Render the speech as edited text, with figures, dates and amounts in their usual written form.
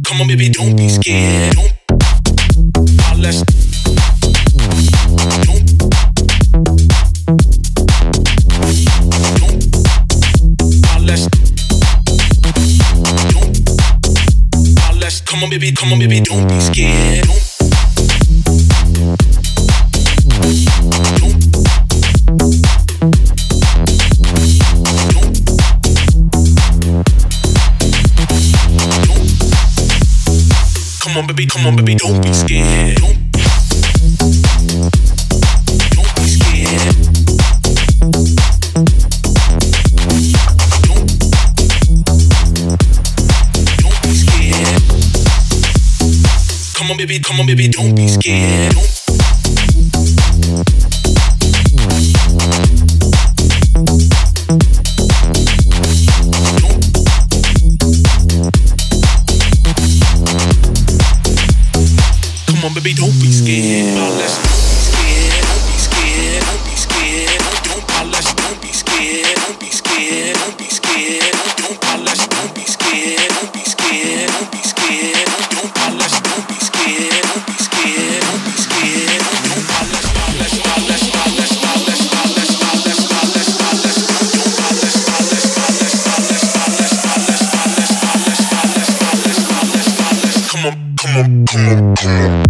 Come on, baby, don't be scared. Don't. Let's. Don't. Let's. Don't. Let's. Come on, baby, don't be scared. Don't. Come on, baby, don't be scared. Don't be scared. Don't be scared. Come on, baby, don't be scared. Baby, don't be scared. Let's don't be scared. Don't be scared. Don't be scared. Don't be scared. Don't be scared. Don't be scared. Don't be scared. Don't be scared. Don't be scared. Don't be scared. Don't be scared. Come on.